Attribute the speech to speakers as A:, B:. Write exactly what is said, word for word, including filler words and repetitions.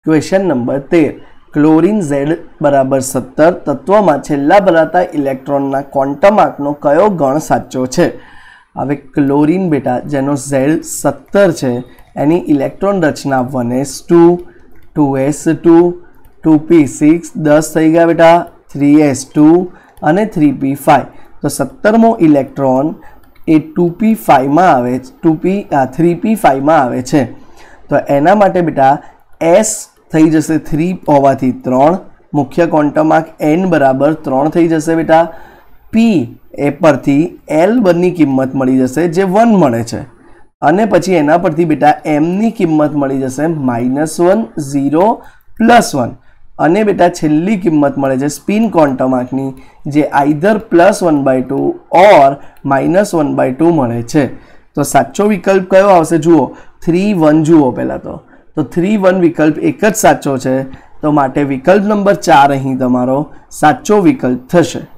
A: Question number तेर chlorine Z बराबर सत्तर तत्व में छेल्ला भराता इलेक्ट्रॉन ना क्वॉन्टम आंकनो कयो गण साचो छे। हवे क्लोरीन बेटा जेनो Z सत्तर छे एनी इलेक्ट्रॉन रचना one S two, two S two, two P six दस थई गया बेटा, थ्री एस टू अने थ्री पी फाइव। तो सत्तरमो इलेक्ट्रॉन ए टू पी फाइव में आवे, two P three P five में आवे छे। तो एना माटे बेटा एस थई जशे थ्री होवाथी त्रण, मुख्य क्वॉन्टम आंक एन बराबर त्रण थई जशे बेटा। पी ए परथी एल बनी किंमत मळी जशे जे वन मळे छे अने पछी एना परथी बेटा एम नी किंमत मळी जशे minus one, zero, plus one अने बेटा छेल्ली किंमत मळे छे स्पिन क्वॉन्टम आंकनी जे either plus one by two और माइनस वन बाय टू मळे छे। तो साचो विकल्प कयो आवशे जुओ, थ्री वन जुओ पहला तो तो थ्री वन विकल्प एक ज साचो छे। तो माटे विकल्प नंबर चार अहीं तमारो साचो विकल्प थशे।